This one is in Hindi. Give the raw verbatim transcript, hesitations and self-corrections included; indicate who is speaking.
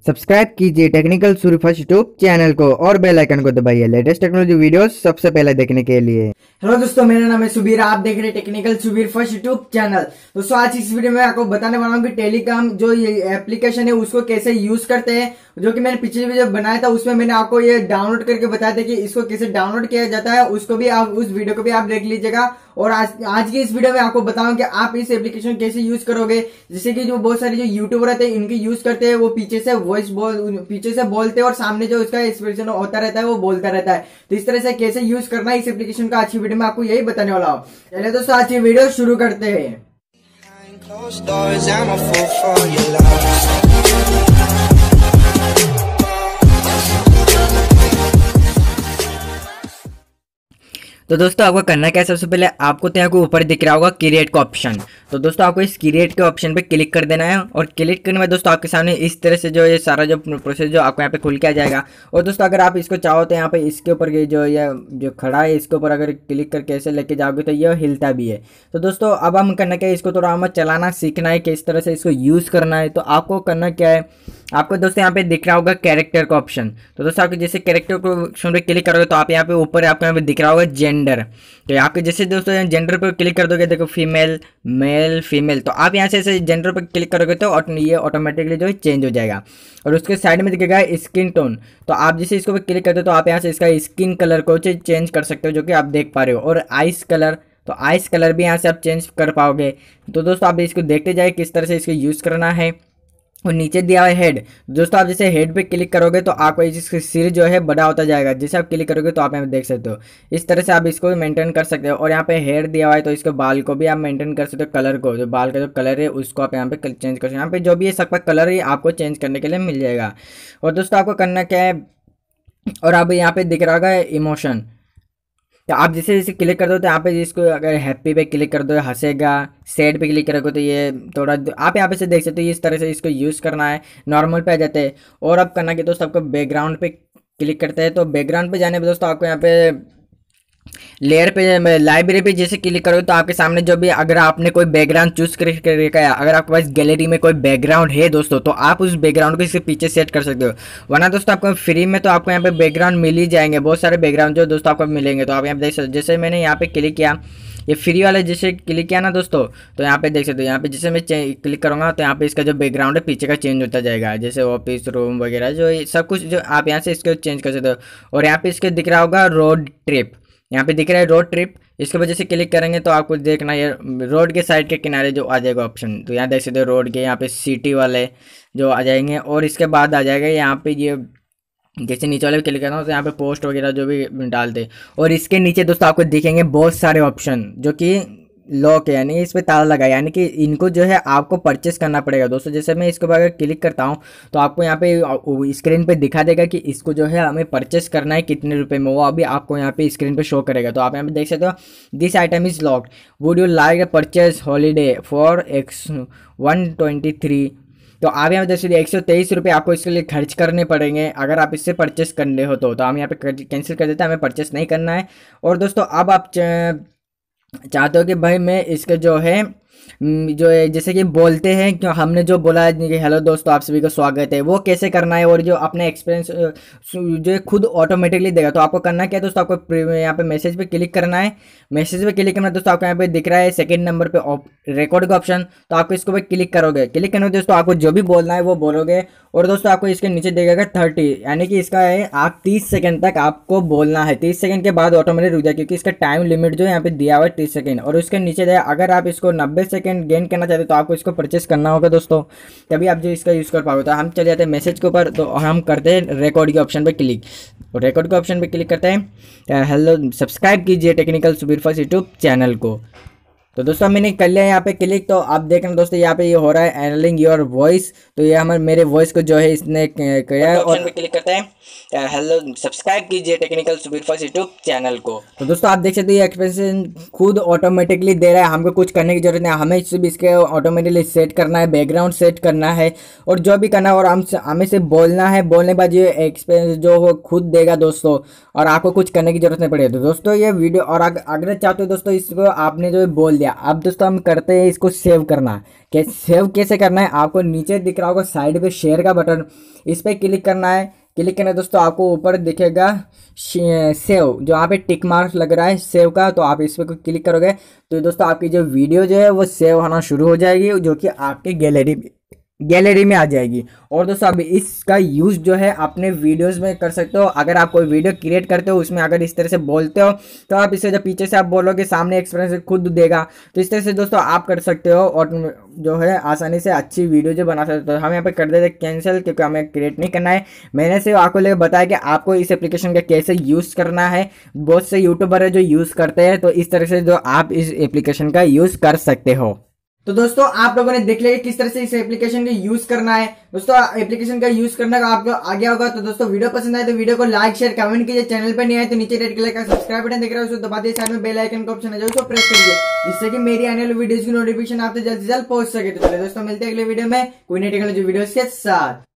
Speaker 1: सब्सक्राइब कीजिए technical Surya first YouTube channel को और बेल आइकन को दबाइए लेटेस्ट टेक्नोलॉजी वीडियोस सबसे पहले देखने के लिए।
Speaker 2: हेलो दोस्तों, मेरा नाम है सुबीर, आप देख रहे हैं technical Subir first YouTube channel. दोस्तों आज इस वीडियो में आपको बताने वाला हूँ कि टेलीकॉम जो ये एप्लीकेशन है उसको कैसे यूज करते हैं, जो कि मैंने पिछली वीडियो बनाया था उसमें मैंने आपको ये डाउनलोड करके बताया था कि इसको कैसे डाउनलोड किया जाता है। उसको भी आप उस वीडियो को भी आप देख लीजिएगा। और आज आज की इस वीडियो में आपको बताऊं कि आप इस एप्लीकेशन कैसे यूज करोगे। जैसे कि जो बहुत सारे जो यूट्यूबर रहते हैं इनकी यूज करते हैं, वो पीछे से वॉइस बोल पीछे से बोलते हैं और सामने जो इसका एक्सप्रेशन होता रहता है वो बोलता रहता है। तो इस तरह से कैसे यूज करना है इस एप्लीकेशन का आज की वीडियो में आपको यही बताने वाला हूँ। चलिए दोस्तों आज की वीडियो शुरू करते हैं।
Speaker 1: तो दोस्तों आपको करना क्या है, सबसे पहले आपको तो यहाँ को ऊपर दिख रहा होगा क्रिएट का ऑप्शन। तो दोस्तों आपको इस क्रिएट के ऑप्शन पे क्लिक कर देना है और क्लिक करने में दोस्तों आपके सामने इस तरह से जो ये सारा जो प्रोसेस जो आपको यहाँ पे खुल के आ जाएगा। और दोस्तों अगर आप इसको चाहो तो यहाँ पे इसके ऊपर जो ये जो खड़ा है इसके ऊपर अगर क्लिक करके ऐसे लेके जाओगे तो ये हिलता भी है। तो दोस्तों अब हम करना क्या है, इसको थोड़ा हमें चलाना सीखना है, किस तरह से इसको यूज़ करना है। तो आपको करना क्या है, आपको दोस्तों यहाँ पे दिख रहा होगा कैरेक्टर का ऑप्शन। तो दोस्तों आपको जैसे कैरेक्टर को ऑप्शन पे क्लिक करोगे तो आप यहाँ पे ऊपर आपको यहाँ पे दिख रहा होगा जेंडर। तो आपके जैसे दोस्तों जेंडर पर क्लिक कर दोगे, देखो फीमेल मेल फीमेल, तो आप यहाँ से ऐसे जेंडर पर क्लिक करोगे तो ये ऑटोमेटिकली जो है चेंज हो जाएगा। और उसके साइड में दिखेगा स्किन टोन। तो आप जैसे इसको क्लिक करते हो तो आप यहाँ से इसका स्किन कलर को चेंज कर सकते हो, जो कि आप देख पा रहे हो। और आइस कलर, तो आइस कलर भी यहाँ से आप चेंज कर पाओगे। तो दोस्तों आप इसको देखते जाए किस तरह से इसको यूज़ करना है। और नीचे दिया हुआ है हेड। दोस्तों आप जैसे हेड पे क्लिक करोगे तो आपको इसका सिर जो है बड़ा होता जाएगा। जैसे आप क्लिक करोगे तो आप यहाँ पे देख सकते हो इस तरह से आप इसको मेंटेन कर सकते हो। और यहाँ पे हेयर दिया हुआ है तो इसके बाल को भी आप मेंटेन कर सकते हो। कलर को, जो बाल का जो कलर है उसको आप यहाँ पे चेंज कर सकते हो। यहाँ पे जो भी है सबका कलर ही आपको चेंज करने के लिए मिल जाएगा। और दोस्तों आपको करना क्या है, और अब यहाँ पे दिख रहा होगा इमोशन। तो आप जैसे जैसे क्लिक कर दो तो यहाँ पे इसको अगर हैप्पी पे क्लिक कर दो हंसेगा, सैड पे क्लिक करोगे तो ये थोड़ा आप यहाँ पे से देख सकते हो इस तरह से इसको यूज़ करना है। नॉर्मल पे आ जाते हैं। और अब करना कि दोस्तों आपको बैकग्राउंड पे क्लिक करते हैं। तो बैकग्राउंड पे जाने पे दोस्तों आपको यहाँ पे लेयर पे लाइब्रेरी पे जैसे क्लिक करोगे तो आपके सामने जो भी अगर आपने कोई बैकग्राउंड चूज कर रखा है, अगर आपके पास गैलरी में कोई बैकग्राउंड है दोस्तों तो आप उस बैकग्राउंड को इसके पीछे सेट कर सकते हो। वरना दोस्तों आपको फ्री में तो आपको यहाँ पे बैकग्राउंड मिल ही जाएंगे, बहुत सारे बैकग्राउंड जो दोस्तों आपको मिलेंगे। तो आप यहाँ पे देख सकते हो, जैसे मैंने यहाँ पे क्लिक किया, ये फ्री वाले जैसे क्लिक किया ना दोस्तों, तो यहाँ पे देख सकते हो यहाँ पे जैसे मैं क्लिक करूँगा तो यहाँ पे इसका जो बैकग्राउंड है पीछे का चेंज होता जाएगा। जैसे ऑफिस रूम वगैरह जो सब कुछ जो आप यहाँ से इसको चेंज कर सकते हो। और यहाँ पे इसके दिख रहा होगा रोड ट्रिप, यहाँ पे दिख रहा है रोड ट्रिप। इसके वजह से क्लिक करेंगे तो आपको देखना ये रोड के साइड के किनारे जो आ जाएगा ऑप्शन। तो यहाँ देख सकते हो रोड के यहाँ पे सिटी वाले जो आ जाएंगे। और इसके बाद आ जाएगा यहाँ पे ये जैसे नीचे वाले क्लिक करना हो तो यहाँ पे पोस्ट वगैरह जो भी डालते। और इसके नीचे दोस्तों आपको दिखेंगे बहुत सारे ऑप्शन जो कि लॉक है, यानी इस पर ताला लगा, यानी कि इनको जो है आपको परचेस करना पड़ेगा दोस्तों। जैसे मैं इसके अगर क्लिक करता हूँ तो आपको यहाँ पे स्क्रीन पे दिखा देगा कि इसको जो है हमें परचेस करना है कितने रुपए में, वो अभी आपको यहाँ पे स्क्रीन पे शो करेगा। तो आप यहाँ पे देख सकते हो this item is locked, would you like a purchase holiday for X one twenty three. तो आप यहाँ पे देख सकते एक सौ तेईस रुपये आपको इसके लिए खर्च करने पड़ेंगे अगर आप इससे परचेस करने हो तो। तो हम यहाँ पे कैंसिल कर देते हैं, हमें परचेस नहीं करना है। और दोस्तों अब आप चाहते हो कि भाई मैं इसके जो है जो है जैसे कि बोलते हैं कि हमने जो बोला है कि हेलो दोस्तों आप सभी का स्वागत है, वो कैसे करना है और जो अपने एक्सपीरियंस जो खुद ऑटोमेटिकली देगा। तो आपको करना क्या है दोस्तों, आपको यहाँ पे मैसेज पे क्लिक करना है। मैसेज पे क्लिक करना है दोस्तों, आपको यहाँ पे दिख रहा है सेकंड नंबर पे रिकॉर्ड का ऑप्शन। तो आपको इसको पे क्लिक करोगे, क्लिक करने दोस्तों आपको जो भी बोलना है वो बोलोगे। और दोस्तों आपको इसके नीचे देखेगा थर्टी, यानी कि इसका है आप तीस सेकंड तक आपको बोलना है। तीस सेकंड के बाद ऑटोमेटिक रुक जाए, क्योंकि इसका टाइम लिमिट जो है यहाँ पे दिया हुआ है तीस सेकंड। और उसके नीचे दे अगर आप इसको नब्बे सेकंड गेन करना चाहते हो तो आपको इसको परचेस करना होगा दोस्तों, तभी आप जो इसका यूज़ कर पाओगे। तो हम चले जाते हैं मैसेज के ऊपर। तो हम करते हैं रिकॉर्ड के ऑप्शन पर क्लिक, और रिकॉर्ड के ऑप्शन पर क्लिक करते हैं हेलो सब्सक्राइब कीजिए technical Subir first YouTube channel को। तो दोस्तों मैंने कर लिया यहाँ पे क्लिक। तो आप देख रहे हैं दोस्तों यहाँ पे ये हो रहा है एनालिंग योर वॉइस। तो ये हमारे मेरे वॉइस को जो है इसने किया है। और क्लिक करते हैं हेलो सब्सक्राइब कीजिए technical Subir first YouTube channel को। तो दोस्तों आप देख सकते हो ये एक्सप्रेशन खुद ऑटोमेटिकली दे रहा है, हमको कुछ करने की जरूरत नहीं। हमें सिर्फ इसके ऑटोमेटिकली सेट करना है, बैकग्राउंड सेट करना है और जो भी करना है, और हम हमें सिर्फ बोलना है। बोलने के बाद ये एक्सपीरियंस जो वो खुद देगा दोस्तों, और आपको कुछ करने की जरूरत नहीं पड़ेगी। तो दोस्तों ये वीडियो, और अगर चाहते हो दोस्तों इसको आपने जो बोल लिया। अब दोस्तों हम करते हैं इसको सेव करना। कि सेव कैसे करना है, आपको नीचे दिख रहा होगा साइड पे शेयर का बटन, इस पर क्लिक करना है। क्लिक करना है दोस्तों, आपको ऊपर दिखेगा सेव, जो यहाँ पे टिक मार्क लग रहा है सेव का, तो आप इस पर क्लिक करोगे तो दोस्तों आपकी जो वीडियो जो है वो सेव होना शुरू हो जाएगी, जो कि आपके गैलरी गैलरी में आ जाएगी। और दोस्तों अब इसका यूज़ जो है अपने वीडियोस में कर सकते हो। अगर आप कोई वीडियो क्रिएट करते हो उसमें अगर इस तरह से बोलते हो तो आप इसे जब पीछे से आप बोलोगे सामने एक्सपीरियंस खुद देगा। तो इस तरह से दोस्तों आप कर सकते हो और जो है आसानी से अच्छी वीडियो जो बना सकते हो। हम यहाँ पे कर देते कैंसिल, क्योंकि हमें क्रिएट नहीं करना है। मैंने सिर्फ आपको लेकर बताया कि आपको इस एप्लीकेशन का कैसे यूज़ करना है। बहुत से यूट्यूबर है जो यूज़ करते हैं, तो इस तरह से जो आप इस एप्लीकेशन का यूज़ कर सकते हो।
Speaker 2: तो दोस्तों आप लोगों ने देख लिया किस तरह से इस एप्लीकेशन का यूज करना है। दोस्तों एप्लीकेशन का यूज करना का आपको आ गया होगा। तो दोस्तों वीडियो पसंद आए तो वीडियो को लाइक शेयर कमेंट कीजिए। चैनल पर नहीं आए तो नीचे रेड कलर का सब्सक्राइब बटन दिख रहा है, उसको दबा दिए। साइड में बेल आइकन का ऑप्शन है जो उसको प्रेस करिए, जिससे कि मेरी आने वाली वीडियोस की नोटिफिकेशन आप तक जल्द से जल्द पहुंच सके। तो चलिए दोस्तों मिलते हैं अगले वीडियो में कोई नई टेक्नोलॉजी वीडियोस के साथ।